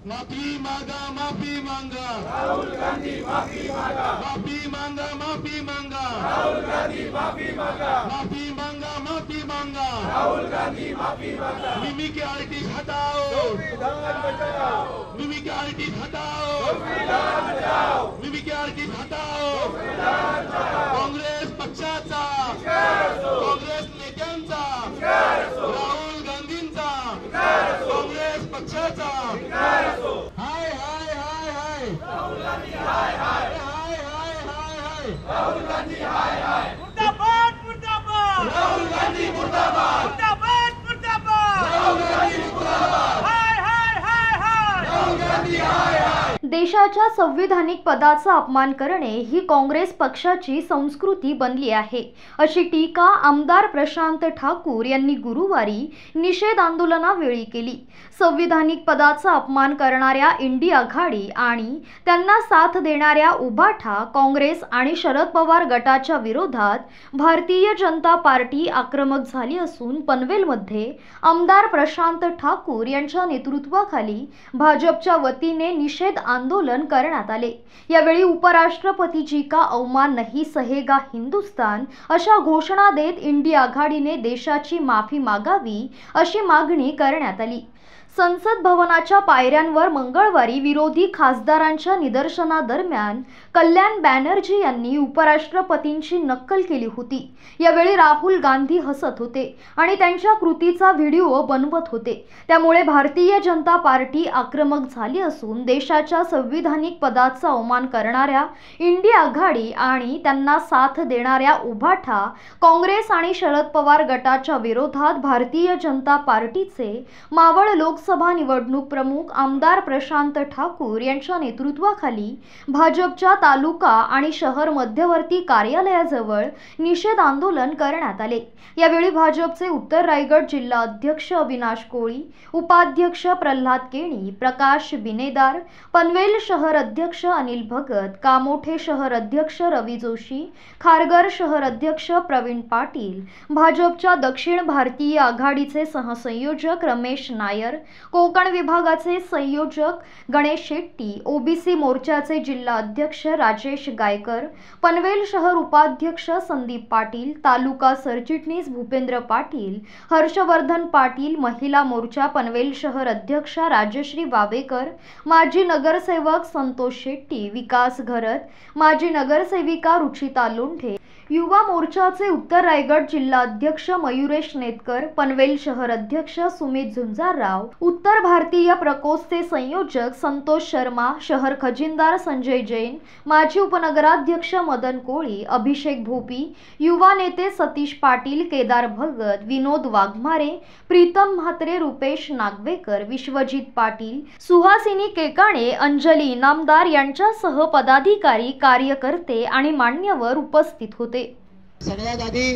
माफी मांगा, माफी मांगा, राहुल गांधी माफी मांगा, माफी मांगा, माफी मांगा, राहुल गांधी माफी मांगा, माफी मांगा, माफी मांगा, राहुल गांधी माफी मांगा। मिमिक्रिटी हटाओ, संविधान बचाओ, मिमिक्रिटी हटाओ, संविधान बचाओ, मिमिक्रिटी हटाओ। संविधान बचाओ। काँग्रेस पक्षाचा, धिक्कार असो, काँग्रेस नेत्यांचा, धिक्कार असो, राहुल गांधींचा, धिक्कार असो, काँग्रेस पक्षाचा धिक्कार असो। हाय हाय हाय हाय राहुल गांधी हाय हाय, हाय हाय हाय हाय राहुल गांधी हाय हाय, मुर्दाबाद मुर्दाबाद राहुल गांधी मुर्दाबाद, मुर्दाबाद मुर्दाबाद राहुल गांधी मुर्दाबाद, हाय हाय हाय हाय राहुल गांधी हाय हाय। देशाच्या संविधानिक पदाचा अपमान करणे ही काँग्रेस पक्षाची संस्कृती बनली आहे, अशी टीका आमदार प्रशांत ठाकूर यांनी गुरुवारी निषेध आंदोलनावेळी केली। संविधानिक पदाचा अपमान करणाऱ्या इंडिया आघाडी आणि त्यांना साथ देणाऱ्या उभाठा काँग्रेस आणि शरद पवार गटाच्या विरोधात भारतीय जनता पार्टी आक्रमक झाली असून पनवेलमध्ये आमदार प्रशांत ठाकूर यांच्या नेतृत्वाखाली भाजपच्या वतीने निषेध आंदोलन करण्यात आले। यावेळी उपराष्ट्रपतीजी का अवमान नहीं सहेगा हिंदुस्तान अशा घोषणा देत इंडिया आघाडीने देशाची माफी मागावी अशी मागणी करण्यात आली। संसद भवनाच्या पायऱ्यांवर मंगळवारी विरोधी खासदारांच्या निदर्शनादरम्यान कल्याण बॅनर्जी यांनी उपराष्ट्रपतींची नक्कल केली होती। यावेळी राहुल गांधी हसत होते आणि त्यांच्या कृतीचा व्हिडिओ बनवत होते। त्यामुळे भारतीय जनता पार्टी आक्रमक झाली असून देशाच्या संविधानिक पदाचा अवमान करणाऱ्या इंडिया आघाडी आणि त्यांना साथ देणाऱ्या उभाठा काँग्रेस आणि शरद पवार गटाच्या विरोधात भारतीय जनता पार्टीचे मावळ लोकसभा निवडणूक प्रमुख आमदार प्रशांत ठाकूर यांच्या नेतृत्वाखाली भाजपच्या तालुका आणि शहर मध्यवर्ती कार्यालयाजवळ निषेध आंदोलन करण्यात आले। यावेळी भाजपचे उत्तर रायगड जिल्हा अध्यक्ष अविनाश कोळी, उपाध्यक्ष प्रल्हाद केणी, प्रकाश बिनेदार, पनवेल शहर अध्यक्ष अनिल भगत, कामोठे शहर अध्यक्ष रवी जोशी, खारघर शहर अध्यक्ष प्रवीण पाटील, भाजपच्या दक्षिण भारतीय आघाडीचे सहसंयोजक रमेश नायर, कोकण विभागाचे संयोजक गणेश शेट्टी, ओबीसी मोर्चाचे जिल्हा अध्यक्ष राजेश गायकर, पनवेल शहर उपाध्यक्ष संदीप पाटील, तालुका सरचिटणीस भूपेंद्र पाटील, हर्षवर्धन पाटील, महिला मोर्चा पनवेल शहर अध्यक्ष राजश्री वावेकर, माजी नगरसेवक संतोष शेट्टी, विकास घरत, माजी नगरसेविका रुचिता लोंढे, युवा मोर्चाचे उत्तर रायगड जिल्हा अध्यक्ष मयुरेश नेतकर, पनवेल शहर अध्यक्ष सुमित झुंजारराव, उत्तर भारतीय प्रकोष्ठचे संयोजक संतोष शर्मा, शहर खजिनदार संजय जैन, माजी उपनगराध्यक्ष मदन कोळी, अभिषेक भोपी, युवा नेते सतीश पाटील, केदार भगत, विनोद वाघमारे, प्रीतम म्हात्रे, रुपेश नागवेकर, विश्वजित पाटील, सुहासिनी केकाणे, अंजली इनामदार यांच्यासह पदाधिकारी, कार्यकर्ते आणि मान्यवर उपस्थित होते। सगळ्यात आधी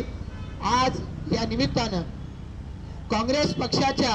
आज या निमित्तानं काँग्रेस पक्षाच्या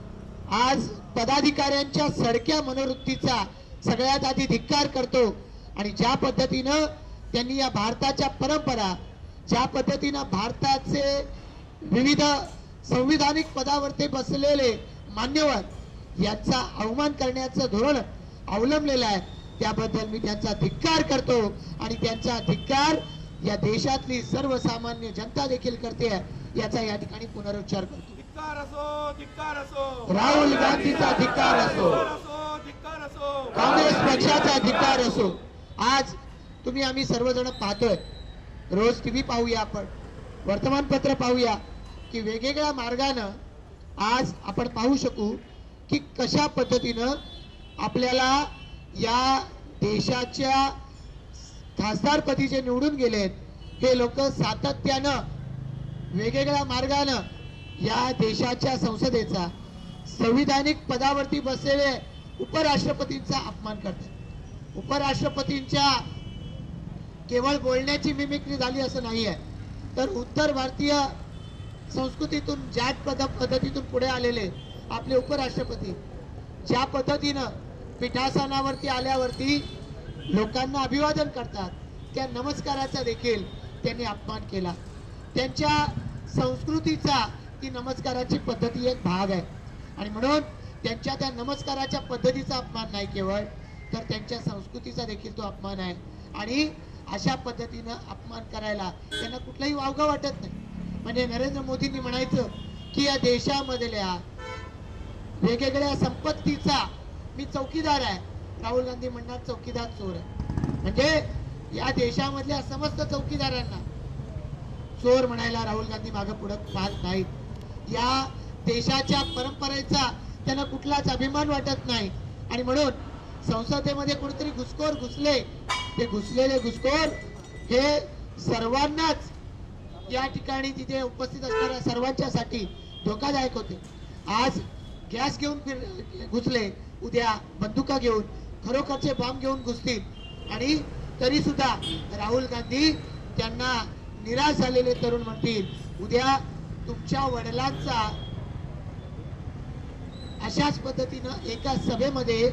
आज पदाधिकाऱ्यांच्या सडक्या मनोवृत्तीचा सगळ्यात आधी धिक्कार करतो आणि ज्या पद्धतीनं त्यांनी या भारताच्या परंपरा, ज्या पद्धतीनं भारताचे विविध संविधानिक पदावरती बसलेले मान्यवर यांचा अवमान करण्याचं धोरण अवलंबलेलं आहे, त्याबद्दल मी त्यांचा धिक्कार करतो आणि त्यांचा धिक्कार या देशातली सर्वसामान्य जनता देखील करते याचा या ठिकाणी पुनरुच्चार करतो। धिक्कार असो, धिक्कार असो, राहुल गांधीचा धिक्कार असो, धिक्कार असो, काँग्रेस पक्षाचा धिक्कार असो। आज तुम्ही आम्ही सर्वजण पाहतोय, रोज टीव्ही पाहूया, आपण वर्तमानपत्र पाहूया की वेगवेगळ्या मार्गाने आज आपण पाहू शकू की कशा पद्धतीनं आपल्याला या देशाच्या खासदारपदी जे निवडून गेलेत हे लोक सातत्यानं वेगवेगळ्या मार्गाने या देशाच्या संसदेचा संविधानिक पदावरती बसलेले उपराष्ट्रपतींचा अपमान करतात। उपराष्ट्रपतींच्या केवळ बोलण्याची मिमिक्री झाली असं नाही आहे, तर उत्तर भारतीय संस्कृतीतून जाट पद्धतीतून पुढे आलेले आपले उपराष्ट्रपती ज्या पद्धतीनं पीठासनावरती आल्यावरती लोकांना अभिवादन करतात, त्या नमस्काराचा देखील त्यांनी अपमान केला। त्यांच्या संस्कृतीचा ती नमस्काराची पद्धती एक भाग आहे आणि म्हणून त्यांच्या त्या नमस्काराच्या पद्धतीचा अपमान नाही केवळ, तर त्यांच्या संस्कृतीचा देखील तो अपमान आहे. आणि अशा पद्धतीनं अपमान करायला त्यांना कुठलाही वावगा वाटत नाही. म्हणजे नरेंद्र मोदींनी म्हणायचं की या देशामधल्या वेगवेगळ्या संपत्तीचा मी चौकीदार आहे. राहुल गांधी म्हणणार चौकीदार चोर आहे. म्हणजे या देशामधल्या समस्त चौकीदारांना चोर म्हणायला राहुल गांधी मागे पुढे पाहत नाहीत. या देशाच्या परंपरेचा त्यांना कुठलाच अभिमान वाटत नाही. आणि म्हणून संसदेमध्ये कुठेतरी घुसखोर घुसले, ते घुसलेले घुसखोर हे सर्वांनाच या ठिकाणी तिथे उपस्थित असणाऱ्या सर्वांच्यासाठी धोकादायक होते. आज गॅस घेऊन घुसले, उद्या बंदुका घेऊन खरोखरचे बॉम्ब घेऊन घुसतील. आणि तरी सुद्धा राहुल गांधी त्यांना निराश झालेले तरुण म्हणतील, उद्या तुमच्या वडिलांचा अशाच पद्धतीनं एका सभेमध्ये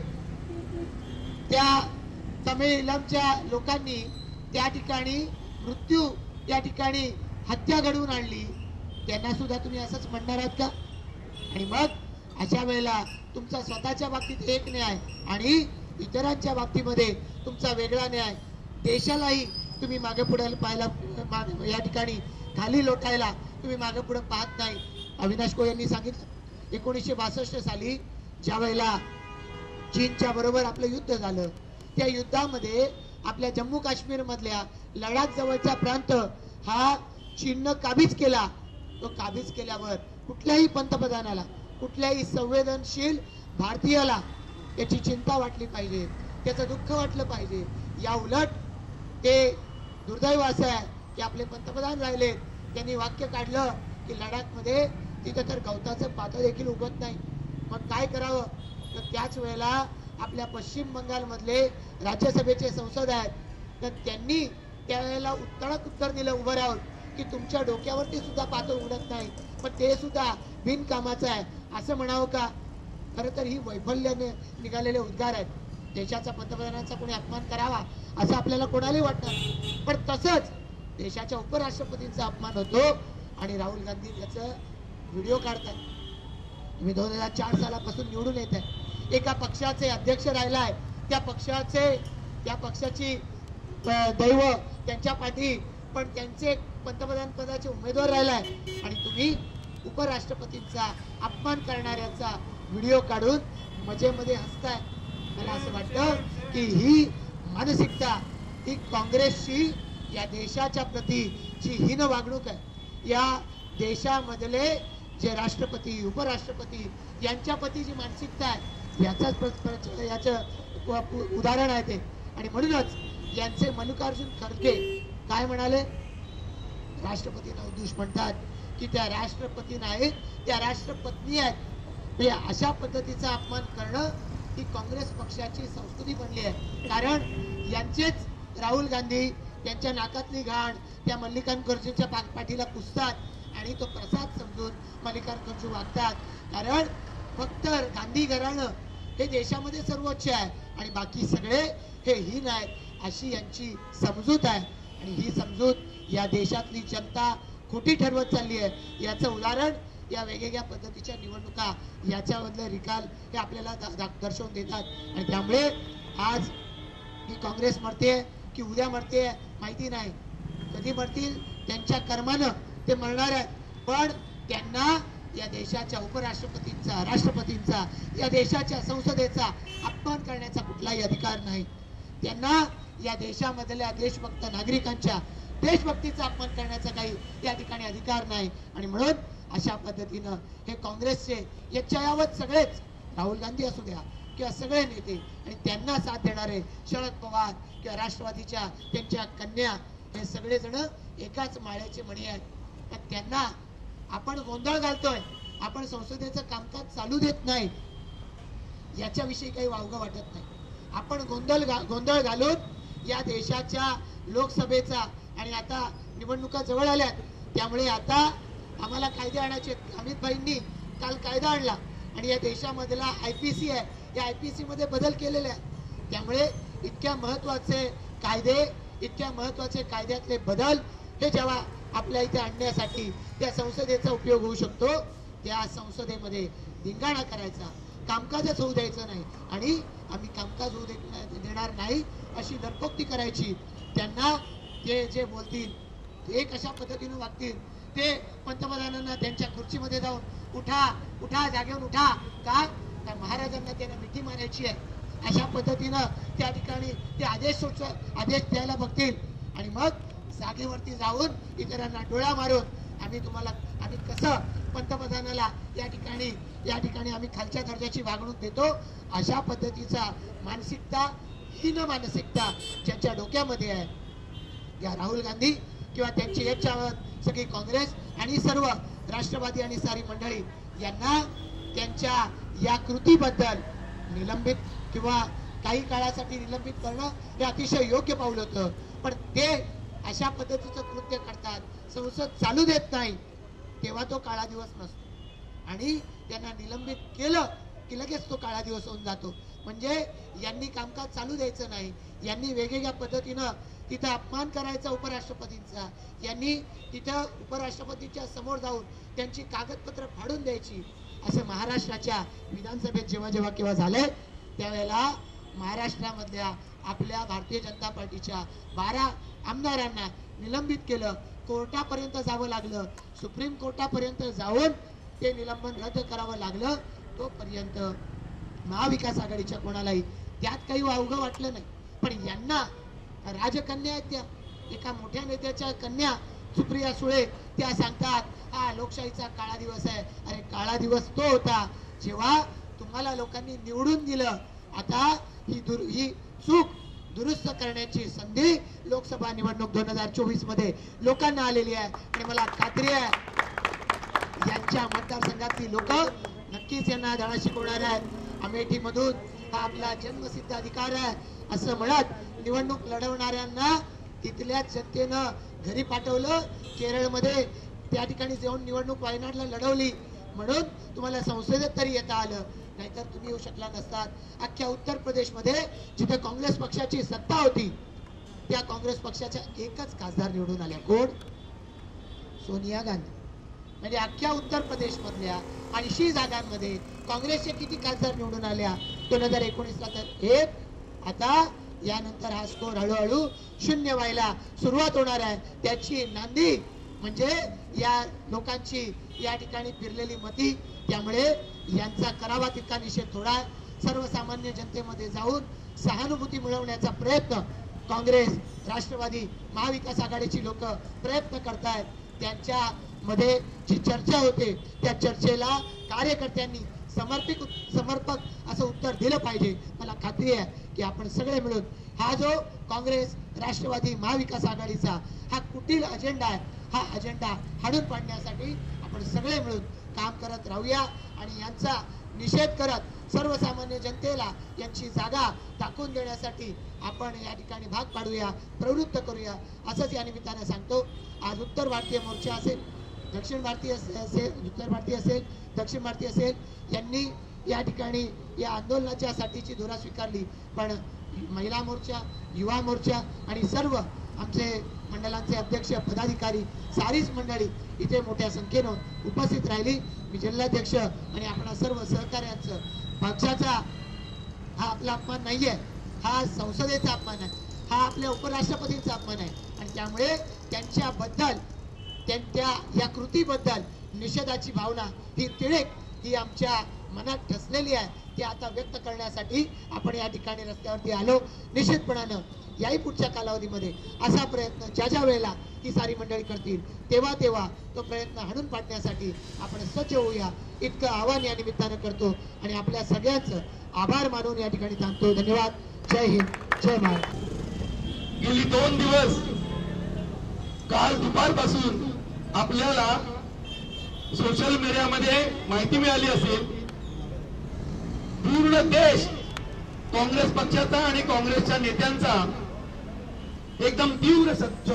त्या तमिळच्या लोकांनी त्या ठिकाणी मृत्यू, त्या ठिकाणी हत्या घडवून आणली, त्यांना सुद्धा तुम्ही असंच म्हणणार आहात का? आणि मग अशा वेळेला तुमचा स्वतःच्या बाबतीत एक न्याय आणि इतरांच्या बाबतीमध्ये तुमचा वेगळा न्याय, देशालाही तुम्ही मागे पुढे पाहायला, या ठिकाणी खाली लोटायला तुम्ही मागे पुढे पाहत नाही. अविनाश को यांनी सांगितलं 1962 साली ज्या वेळेला चीनच्या बरोबर आपलं युद्ध झालं, त्या युद्धामध्ये आपल्या जम्मू काश्मीर मधल्या लडाख जवळचा प्रांत हा चीननं काबीज केला. तो काबीज केल्यावर कुठल्याही पंतप्रधानाला, कुठल्याही संवेदनशील भारतीयाला याची चिंता वाटली पाहिजे, त्याचं दुःख वाटलं पाहिजे. या उलट ते दुर्दैव असं आहे की आपले पंतप्रधान राहिले, त्यांनी वाक्य काढलं की लडाख मध्ये तिथं तर गवताचं पातं देखील उगत नाही. मग काय करावं? तर त्याच वेळेला आपल्या पश्चिम बंगाल मधले राज्यसभेचे संसद आहेत, तर त्यांनी त्यावेळेला उत्तरात उत्तर दिलं उभं राहून की तुमच्या डोक्यावरती सुद्धा पातं उडत नाही, पण ते सुद्धा बिनकामाचं आहे असं म्हणावं का? खरं तर ही वैफल्याने निघालेले उद्गार आहेत. देशाचा पंतप्रधानांचा कोणी अपमान करावा असं आपल्याला कोणालाही वाटणार, पण तसंच देशाच्या उपराष्ट्रपतींचा अपमान होतो आणि राहुल गांधी त्याचं व्हिडिओ काढतात. तुम्ही 2004 सालापासून निवडून येत आहे, एका पक्षाचे अध्यक्ष राहिलाय, त्या पक्षाची दैव त्यांच्या पाठी, पण त्यांचे पंतप्रधान पदाचे उमेदवार राहिलाय आणि तुम्ही उपराष्ट्रपतींचा अपमान करणाऱ्याचा व्हिडिओ काढून मजेमध्ये हसताय. मला असं वाटतं की ही मानसिकता, ही काँग्रेसची या देशाच्या प्रती जी हीन वागणूक आहे, या देशामधले जे राष्ट्रपती, उपराष्ट्रपती यांच्या प्रती जी मानसिकता आहे, याचं उदाहरण आहे ते. आणि म्हणूनच यांचे मल्लिकार्जुन खरगे काय म्हणाले? राष्ट्रपतींना उद्देश म्हणतात की त्या राष्ट्रपती नाहीत, त्या राष्ट्रपत्नी आहेत. म्हणजे अशा पद्धतीचा अपमान करणं ही काँग्रेस पक्षाची संस्कृती बनली आहे. कारण यांचेच राहुल गांधी त्यांच्या नाकातली घाण त्या मल्लिकार्जुनच्या पाठीला पुसतात आणि तो प्रसाद समजून मल्लिकार्जुन वागतात. कारण फक्त गांधी घराणं हे देशामध्ये सर्वोच्च आहे आणि बाकी सगळे हे हीन आहेत, अशी यांची समजूत आहे. आणि ही समजूत या देशातली जनता खोटी ठरवत चालली आहे. याचं उदाहरण या वेगवेगळ्या पद्धतीच्या निवडणुका, याच्यामधलं निकाल हे आपल्याला दर्शवून देतात. आणि त्यामुळे आज ही काँग्रेस मरते की उद्या मरते माहिती नाही, कधी मरतील त्यांच्या कर्मानं ते मरणार आहेत. पण त्यांना या देशाच्या उपराष्ट्रपतींचा, राष्ट्रपतींचा, या देशाच्या संसदेचा अपमान करण्याचा कुठलाही अधिकार नाही. त्यांना या देशामधल्या देशभक्त नागरिकांच्या देशभक्तीचा अपमान करण्याचा काही या ठिकाणी अधिकार नाही. आणि म्हणून अशा पद्धतीनं हे काँग्रेसचे याच्यावत सगळेच, राहुल गांधी असू द्या किंवा सगळे नेते आणि त्यांना साथ देणारे शरद पवार किंवा राष्ट्रवादीच्या त्यांच्या कन्या, हे सगळेजण एकाच माळ्याचे मणी आहेत. तर त्यांना आपण गोंधळ घालतोय, आपण संसदेचं कामकाज चालू देत नाही, याच्याविषयी काही वावगं वाटत नाही. आपण गोंधळ घालून या देशाच्या लोकसभेचा, आणि आता निवडणुका जवळ आल्यात त्यामुळे आता आम्हाला कायदे आणायचे. अमित भाईंनी काल कायदा आणला आणि या देशामधला IPC आहे, या IPC मध्ये बदल केलेले आहेत. त्यामुळे इतक्या महत्वाचे कायद्यातले बदल हे जेव्हा आपल्या इथे आणण्यासाठी त्या संसदेचा उपयोग होऊ शकतो, त्या संसदेमध्ये धिंगाणा करायचा, कामकाजच होऊ द्यायचं नाही आणि आम्ही कामकाज होऊ देणार नाही अशी दरपोक्ती करायची. त्यांना ते जे बोलतील ते कशा पद्धतीने वागतील ते पंतप्रधानांना त्यांच्या खुर्चीमध्ये जाऊन उठा उठा जागेवर उठा का महाराजांना त्यांना मिठी मारायची आहे अशा पद्धतीनं त्या ठिकाणी ते आदेश द्यायला बघतील आणि मग जागेवरती जाऊन इतरांना डोळा मारून आम्ही कसं पंतप्रधानाला या ठिकाणी आम्ही खालच्या दर्जाची वागणूक देतो अशा पद्धतीचा मानसिकता हीन मानसिकता ज्यांच्या डोक्यामध्ये आहे या राहुल गांधी किंवा त्यांची याच्यावर सगळी काँग्रेस आणि सर्व राष्ट्रवादी आणि सारी मंडळी यांना त्यांच्या या कृतीबद्दल निलंबित किंवा काही काळासाठी निलंबित करणं हे अतिशय योग्य पाऊल होतं. पण ते अशा पद्धतीचं कृत्य करतात, संसद चालू देत नाही तेव्हा तो काळा दिवस नसतो आणि त्यांना निलंबित केलं की लगेच तो काळा दिवस होऊन जातो. म्हणजे यांनी कामकाज चालू द्यायचं नाही, यांनी वेगवेगळ्या पद्धतीनं तिथं अपमान करायचा उपराष्ट्रपतींचा, यांनी तिथं उपराष्ट्रपतींच्या समोर जाऊन त्यांची कागदपत्र फाडून द्यायची. असं महाराष्ट्राच्या विधानसभेत जेव्हा केव्हा झालंय त्यावेळेला महाराष्ट्रामधल्या आपल्या भारतीय जनता पार्टीच्या 12 आमदारांना निलंबित केलं, कोर्टापर्यंत जावं लागलं, सुप्रीम कोर्टापर्यंत जाऊन ते निलंबन रद्द करावं लागलं. तोपर्यंत महाविकास आघाडीच्या कोणालाही त्यात काही अवघड वाटलं नाही. पण यांना राजकन्या आहेत त्या एका मोठ्या नेत्याच्या कन्या सुप्रिया सुळे त्या सांगतात हा लोकशाहीचा काळा दिवस आहे. अरे काळा दिवस तो होता जेव्हा तुम्हाला लोकांनी निवडून दिलं. आता ही चूक दुरुस्त करण्याची संधी लोकसभा निवडणूक 2024 मध्ये लोकांना आलेली आहे आणि मला खात्री आहे यांच्या मतदारसंघातली लोक नक्कीच यांना धडा शिकवणार आहेत. अमेठी मधून हा आपला जन्मसिद्ध अधिकार आहे असं म्हणत निवडणूक लढवणाऱ्यांना तिथल्या जनतेनं घरी पाठवलं. केरळमध्ये त्या ठिकाणी जाऊन निवडणूक वायनाडला लढवली म्हणून तुम्हाला संसदेत तरी येता आलं, नाहीतर तुम्ही येऊ शकला नसतात. अख्ख्या उत्तर प्रदेशमध्ये जिथे काँग्रेस पक्षाची सत्ता होती त्या काँग्रेस पक्षाच्या एकच खासदार निवडून आल्या. कोण? सोनिया गांधी. म्हणजे अख्ख्या उत्तर प्रदेश मधल्या 80 जागांमध्ये काँग्रेसचे किती खासदार निवडून आल्या 2019ला? तर एक. आता यानंतर हा स्कोर हळूहळू शून्य व्हायला सुरुवात होणार आहे. त्याची नांदी म्हणजे या लोकांची या ठिकाणी फिरलेली मती. त्यामुळे यांचा करावा तितका निषेध थोडा आहे. सर्वसामान्य जनतेमध्ये जाऊन सहानुभूती मिळवण्याचा प्रयत्न काँग्रेस, राष्ट्रवादी, महाविकास आघाडीची लोक प्रयत्न करतायत. त्यांच्या मध्ये जी चर्चा होते त्या चर्चेला कार्यकर्त्यांनी समर्पक असं उत्तर दिलं पाहिजे. मला खात्री आहे की आपण सगळे मिळून हा जो काँग्रेस, राष्ट्रवादी, महाविकास आघाडीचा हा कुटील अजेंडा आहे हा अजेंडा हाडून पाडण्यासाठी आपण सगळे मिळून काम करत राहूया आणि यांचा निषेध करत सर्वसामान्य जनतेला यांची जागा दाखवून देण्यासाठी आपण या ठिकाणी भाग पाडूया, प्रवृत्त करूया असंच या निमित्ताने सांगतो. आज उत्तर भारतीय मोर्चा असेल, दक्षिण भारतीय असेल, उत्तर भारतीय असेल, दक्षिण भारतीय असेल, यांनी या ठिकाणी या आंदोलनाच्या साठीची धुरा स्वीकारली. पण महिला मोर्चा, युवा मोर्चा आणि सर्व आमचे मंडळांचे अध्यक्ष, पदाधिकारी, सारीच मंडळी इथे मोठ्या संख्येनं उपस्थित राहिली. मी जिल्हाध्यक्ष आणि आपल्या सर्व सहकार्यांचं पक्षाचा हा आपला अपमान नाहीये, हा संसदेचा अपमान आहे, हा आपल्या उपराष्ट्रपतींचा अपमान आहे आणि त्यामुळे त्यांच्याबद्दल त्यांच्या या कृतीबद्दल निषेधाची भावना ही तिळेक ही आमच्या मनात ठसलेली आहे. ती आता व्यक्त करण्यासाठी आपण या ठिकाणी रस्त्यावरती आलो. निश्चितपणानं याही पुढच्या कालावधीमध्ये असा प्रयत्न ज्या वेळेला ही सारी मंडळी करतील तेव्हा तो प्रयत्न हाणून पाडण्यासाठी आपण सज्ज होऊया इतकं आवाहन या निमित्तानं करतो आणि आपल्या सगळ्यांचं आभार मानून या ठिकाणी थांबतो. धन्यवाद. जय हिंद, जय महाराष्ट्र. गेली 2 दिवस काल दुपारपासून आपल्याला सोशल मीडियामध्ये माहिती मिळाली असेल पूर्ण देश काँग्रेस पक्षाचा आणि काँग्रेसच्या नेत्यांचा एकदम तीव्र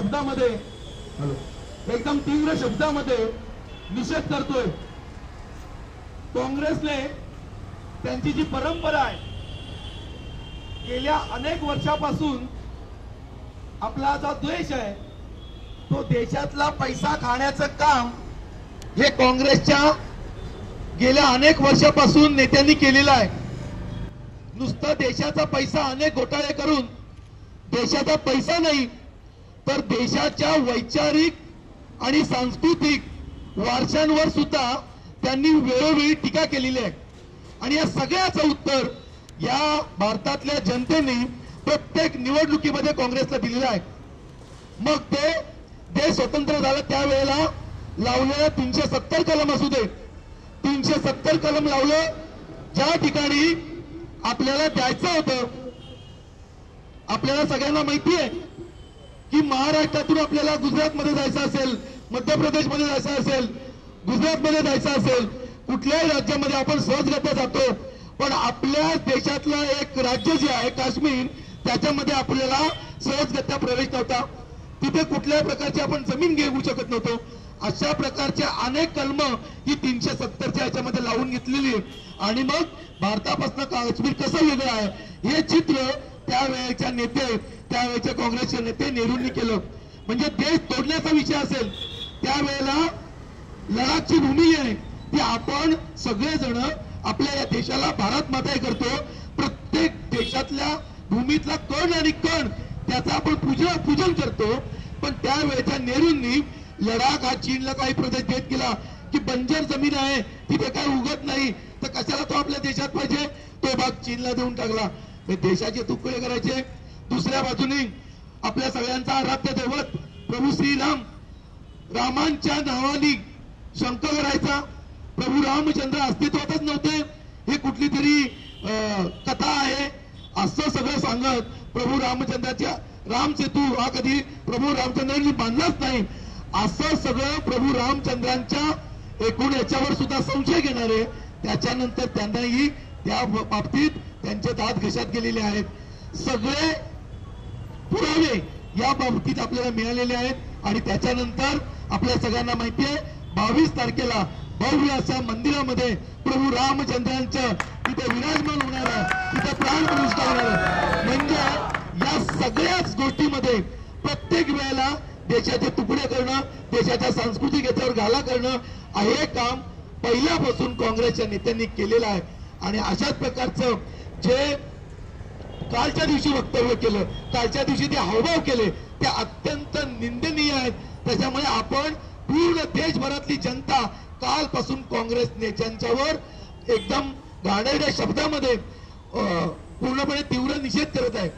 शब्दामध्ये निषेध करतोय. काँग्रेसने त्यांची जी परंपरा आहे गेल्या अनेक वर्षापासून आपला जो देश आहे तो देशातला पैसा खाण्याचं काम हे काँग्रेसच्या गेल्या अनेक वर्षापासून नेत्यांनी केलेला आहे. नुसतं देशाचा पैसा अनेक घोटाळे करून देशाचा पैसा नाही तर देशाच्या वैचारिक आणि सांस्कृतिक वारशांवर सुद्धा त्यांनी वेळोवेळी टीका केलेली आहे. आणि या सगळ्याचं उत्तर या भारतातल्या जनतेने प्रत्येक निवडणुकीमध्ये काँग्रेसला दिलेलं आहे. मग ते देश स्वतंत्र झालं त्यावेळेला लावलेलं 370 कलम असू दे, 370 कलम लावलं ज्या ठिकाणी आपल्याला द्यायचं होतं. आपल्याला सगळ्यांना माहिती आहे की महाराष्ट्रातून आपल्याला गुजरातमध्ये जायचं असेल, मध्य प्रदेशमध्ये जायचं असेल, गुजरातमध्ये जायचं असेल, कुठल्याही राज्यामध्ये आपण सहजगत्या जातो. पण आपल्या देशातलं एक राज्य जे आहे काश्मीर, त्याच्यामध्ये आपल्याला सहजगत्या प्रवेश नव्हता. तिथे कुठल्याही प्रकारची आपण जमीन घेऊ शकत नव्हतो. अशा प्रकारच्या अनेक कलम ही 370च्या याच्यामध्ये लावून घेतलेली. आणि मग भारतापासून काश्मीर कसं वेगळं आहे हे चित्र त्यावेळेच्या नेते, त्यावेळेच्या काँग्रेसचे नेते नेहरूंनी केलं. म्हणजे देश तोडण्याचा विषय असेल त्यावेळेला लडाखची भूमी आहे ती आपण सगळेजण आपल्या या देशाला भारत माता करतो. प्रत्येक देशातल्या भूमीतला कण आणि कण त्याचं आपण पूजन करतो. पण त्यावेळेच्या नेहरूंनी लडाख हा चीनला काही प्रदेश देत गेला की बंजर जमीन आहे तिथे काही उगत नाही तर कशाला तो आपल्या देशात पाहिजे, तो भाग चीनला देऊन टाकला. हे देशाचे तुकडे करायचे. दुसऱ्या बाजूने आपल्या सगळ्यांचा आराध्य दैवत प्रभू श्रीराम, रामांच्या नावाने शंख करायचा. प्रभू रामचंद्र अस्तित्वातच नव्हते, हे कुठली तरी कथा आहे असं सगळं सांगत प्रभू रामचंद्राच्या राम सेतू हा कधी प्रभू रामचंद्रांनी बांधलाच नाही असं सगळं प्रभू रामचंद्रांच्या एकूण याच्यावर सुद्धा संशय घेणारे. त्याच्यानंतर त्यांनाही त्या बाबतीत त्यांचे दात घशात गेलेले आहेत. सगळे पुरावे या बाबतीत आपल्याला मिळालेले आहेत. आणि त्याच्यानंतर आपल्या सगळ्यांना माहिती आहे 22 तारखेला भव्य अशा मंदिरामध्ये प्रभू रामचंद्रांचं तिथे विराजमान होणार आहे, तिथे प्राण प्रतिष्ठा होणार आहे. म्हणजे या सगळ्याच गोष्टीमध्ये प्रत्येक वेळेला देशाचे तुकडे करणं, देशाच्या सांस्कृतिक याच्यावर घाला करणं हे काम पहिल्यापासून काँग्रेसच्या नेत्यांनी केलेलं आहे. आणि अशाच प्रकारचं जे कालच्या दिवशी वक्तव्य केलं, कालच्या दिवशी ते हावभाव केले ते अत्यंत निंदनीय आहेत. त्याच्यामुळे आपण पूर्ण देशभरातली जनता कालपासून काँग्रेस नेत्यांच्यावर एकदम गाडे शब्दामध्ये पूर्णपणे तीव्र निषेध करत आहे.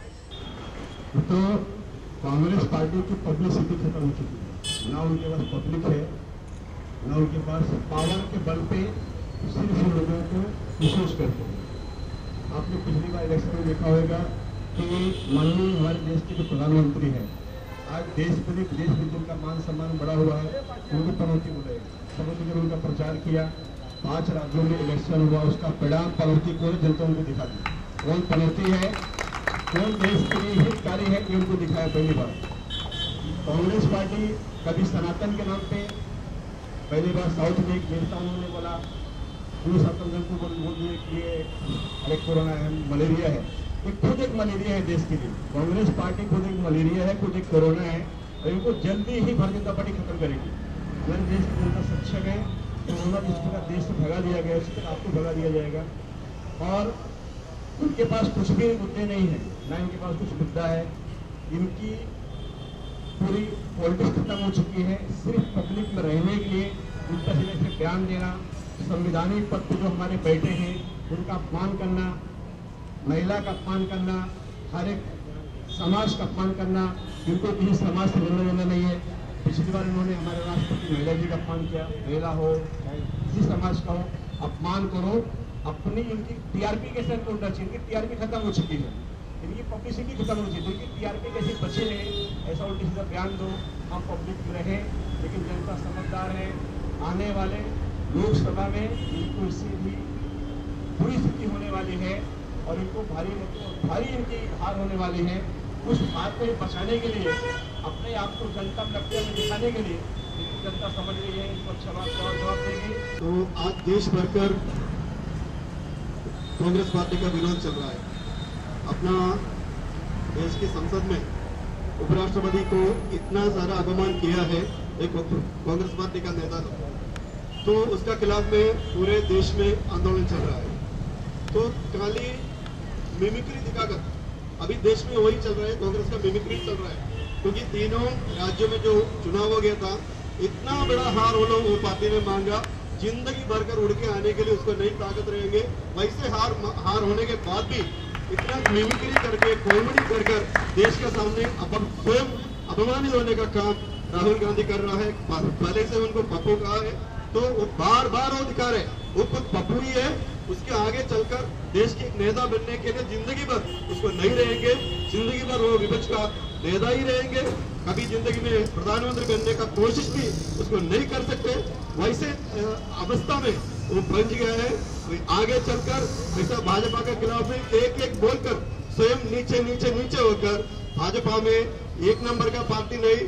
तो कांग्रेस पार्टी की पब्लिसिटी खत्म हो चुकी है. ना उनके पास पब्लिक है, ना उनके पास पावर के बल पे सिर्फ लोगों को विश्वास करते हैं. आपने पिछली बार इलेक्शन में देखा होगा कि माननीय हमारे देश के जो प्रधानमंत्री हैं, आज देश में जिनका मान सम्मान बढ़ा हुआ है उनकी पनौती बोले. सबसे जब उनका प्रचार किया 5 राज्यों में इलेक्शन हुआ, उसका परिणाम पनौती को जनता उनको दिखा दी. कौन पनौती है, कौन देश के लिए हितकारी है ये उनको दिखाया पहली बार. कांग्रेस पार्टी कभी सनातन के नाम पे पहली बार साउथ में एक नेता उन्होंने बोला पूरे सनातन को बोलने के लिए अरे कोरोना है, मलेरिया है. ये खुद एक मलेरिया है देश के लिए. कांग्रेस पार्टी खुद एक मलेरिया है, खुद एक कोरोना है और इनको जल्दी ही भारतीय जनता पार्टी खत्म करेगी. अगर देश की जनता सक्षम है कोरोना जिस तरह देश से भगा दिया गया उसी तरह आपको भगा दिया जाएगा. और उनके पास कुछ भी मुद्दे नहीं है, ना इनके पास कुछ मुद्दा है. इनकी पूरी पॉलिटिक्स खत्म हो चुकी है. सिर्फ पब्लिक में रहने के लिए उनका सिर्फ बयान देना, संवैधानिक पद पर जो हमारे बैठे हैं उनका अपमान करना, महिला का अपमान करना, हर एक समाज का अपमान करना. इनको किसी समाज से लेना नहीं है. पिछली बार इन्होंने हमारे राष्ट्रपति महिला जी का अपमान किया. महिला हो चाहे किसी समाज का हो, अपमान करो. अपनी इनकी टीआरपी कैसे होना चाहिए, इनकी टीआरपी खत्म हो चुकी है, इनकी पब्लिसिटी खत्म हो चुकी है. इनकी टीआरपी कैसे बचे रहे, ऐसा उल्टी सीधा बयान दो. हम पब्लिक में रहे लेकिन जनता समझदार है. आने वाले लोकसभा में इनको इससे भी बुरी स्थिति होने वाली है और इनको भारी इनकी हार होने वाली है. उस हार को बचाने के लिए, अपने आप को जनता में दिखाने के लिए जनता समझ रही है इनको अच्छा जवाब देगी. तो आज देश भरकर कांग्रेस पार्टी का विरोध चल रहा है. अपना देश की संसद में उपराष्ट्रपति को इतना सारा अपमान किया है एक कांग्रेस पार्टी का नेता ने. तो उसका खिलाफ में पूरे देश में आंदोलन चल रहा है। तो खाली मिमिक्री दिखाकर अभी देश में वही चल रहा है, कांग्रेस का मिमिक्री चल रहा है, क्योंकि तीनों राज्यों में जो चुनाव हो गया था इतना बड़ा हार वो पार्टी ने मांगा, जिंदगी भर कर उड़ के आने के लिए उसको नई ताकत रहेंगे। वैसे हार होने के बाद भी इतना मिमिक्री करके कॉमेडी कर देश के सामने स्वयं अपमानित होने का काम राहुल गांधी कर रहा है। पहले से उनको पप्पू कहा है, तो वो बार बार वो दिखा रहे वो खुद पप्पू ही है। उसके आगे चलकर देश के एक नेता बनने के लिए जिंदगी भर उसको नहीं रहेंगे, जिंदगी भर वो विपक्ष का नेता ही रहेंगे, कभी जिंदगी में प्रधानमंत्री बनने का कोशिश भी उसको नहीं कर सकते। वैसे अवस्था में वो बन गया है। आगे चलकर ऐसा भाजपा के खिलाफ में एक बोलकर स्वयं नीचे होकर भाजपा में एक नंबर का पार्टी नहीं,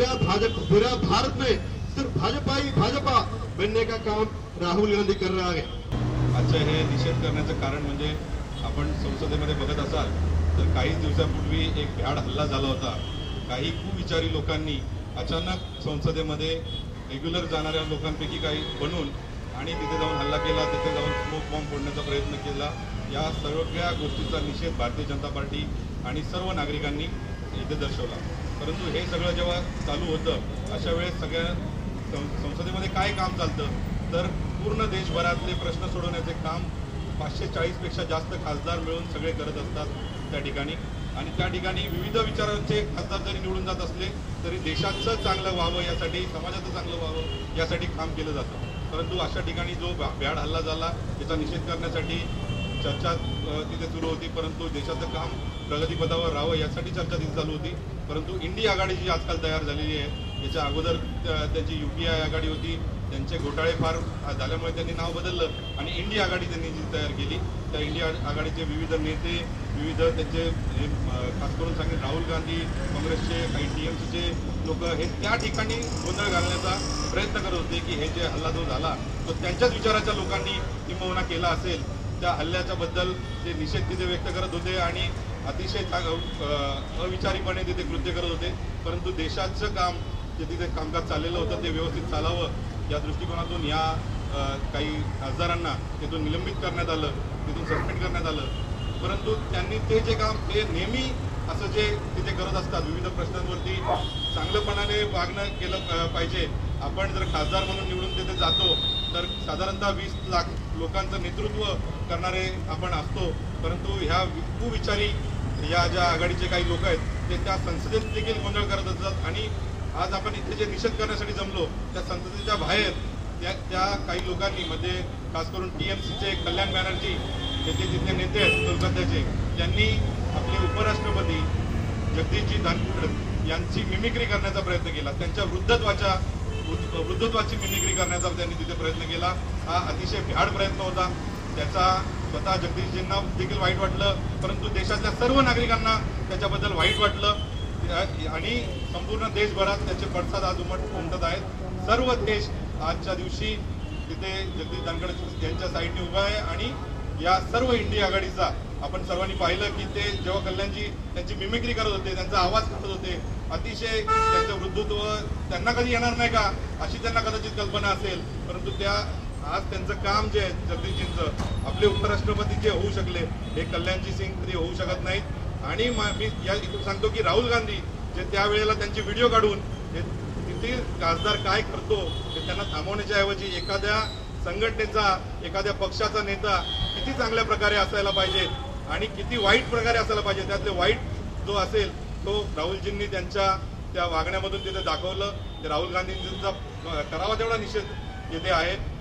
पूरा भारत में सिर्फ भाजपा बनने का काम राहुल गांधी कर रहा है। आजचं हे निषेध करण्याचं कारण म्हणजे आपण संसदेमध्ये बघत असाल तर काही दिवसापूर्वी एक भ्याड हल्ला झाला होता। काही कुविचारी लोकांनी अचानक संसदेमध्ये रेग्युलर जाणाऱ्या लोकांपैकी काही बनून आणि तिथे जाऊन हल्ला केला, तिथे जाऊन स्मोक बॉम्ब फोडण्याचा प्रयत्न केला। या सगळ्या गोष्टीचा निषेध भारतीय जनता पार्टी आणि सर्व नागरिकांनी इथे दर्शवला। परंतु हे सगळं जेव्हा चालू होतं अशा वेळेस सगळ्या संसदेमध्ये काय काम चालतं तर पूर्ण देशभरातले प्रश्न सोडवण्याचे काम 540 पेक्षा जास्त खासदार मिळून सगळे करत असतात त्या ठिकाणी। आणि त्या ठिकाणी विविध विचारांचे खासदार जरी निवडून जात असले तरी देशाचं चांगलं व्हावं यासाठी, समाजाचं चांगलं व्हावं यासाठी काम केलं जातं। परंतु अशा ठिकाणी जो भ्याड हल्ला झाला त्याचा निषेध करण्यासाठी चर्चा तिथे सुरू होती, परंतु देशाचं काम प्रगतीपथावर राहावं यासाठी चर्चा तिथे चालू होती। परंतु इंडी आघाडी जी आजकाल तयार झालेली आहे, याच्या अगोदर त्यांची UPI आघाडी होती, त्यांचे घोटाळे फार झाल्यामुळे त्यांनी नाव बदललं आणि इंडी आघाडी त्यांनी जी तयार केली, त्या इंडी आघाडीचे विविध नेते, विविध त्यांचे खास करून सांगेल राहुल गांधी, काँग्रेसचे काही TMCचे लोक हे त्या ठिकाणी गोंधळ घालण्याचा प्रयत्न करत होते की हे जे हल्ला जो झाला तो त्यांच्याच विचाराच्या लोकांनी किंबहुना केला असेल। त्या हल्ल्याच्या बद्दल ते निषेध तिथे व्यक्त करत होते आणि अतिशय अविचारीपणे तिथे कृत्य करत होते। परंतु देशाचं काम जे तिथे कामकाज चाललेलं होतं ते व्यवस्थित चालावं या दृष्टिकोनातून या काही खासदारांना तिथून निलंबित करण्यात आलं, तिथून सस्पेंड करण्यात आलं। परंतु त्यांनी ते जे काम ते नेहमी असं जे तिथे करत असतात विविध प्रश्नांवरती चांगलंपणाने वागणं केलं पाहिजे। आपण जर खासदार म्हणून निवडून तिथे जातो तर साधारणतः 20 लाख लोकांचं नेतृत्व करणारे आपण असतो, परंतु ह्या कुविचारी या ज्या आघाडीचे काही लोक आहेत ते त्या संसदेत देखील गोंधळ करत असतात। आणि आज आपण इथे जे निषेध करण्यासाठी जमलो त्या संसदेच्या बाहेर त्या काही लोकांनी म्हणजे खास करून TMCचे कल्याण बॅनर्जी जे तिथले नेते आहेत कोलकात्याचे, त्यांनी आपले उपराष्ट्रपती जगदीशजी धनखड यांची मिमिक्री करण्याचा प्रयत्न केला, त्यांच्या वृद्धत्वाची मिमिक्री करण्याचा त्यांनी तिथे प्रयत्न केला। हा अतिशय भ्याड प्रयत्न होता, त्याचा स्वतः जगदीशजींना देखील वाईट वाटलं, परंतु देशातल्या सर्व नागरिकांना त्याच्याबद्दल वाईट वाटलं आणि संपूर्ण देशभरात त्याचे पडसाद आज उमटत आहेत। सर्व देश आजच्या दिवशी तिथे जगदीश धनखड यांच्या साईडने उभा आहे आणि या सर्व इंडी आघाडीचा आपण सर्वांनी पाहिलं की ते जेव्हा कल्याणजी त्यांची मिमिक्री करत होते, त्यांचा आवाज करत होते, अतिशय त्यांचं वृद्धत्व त्यांना कधी येणार नाही का अशी त्यांना कदाचित कल्पना असेल, परंतु त्या आज त्यांचं काम जे आहे जगदीशजींचं आपले उपराष्ट्रपती जे होऊ शकले हे कल्याणजी सिंग कधी होऊ शकत नाहीत। आणि मी या इथून सांगतो की राहुल गांधी जे त्यावेळेला त्यांचे व्हिडिओ काढून तिथे खासदार काय करतो ते त्यांना थांबवण्याच्या ऐवजी एखाद्या संघटनेचा एखाद्या पक्षाचा नेता किती चांगल्या प्रकारे असायला पाहिजे आणि किती वाईट प्रकारे असायला पाहिजे त्यातले वाईट जो असेल तो राहुलजींनी त्यांच्या त्या वागण्यामधून तिथे दाखवलं। ते राहुल गांधींचा करावा तेवढा निषेध तिथे आहे।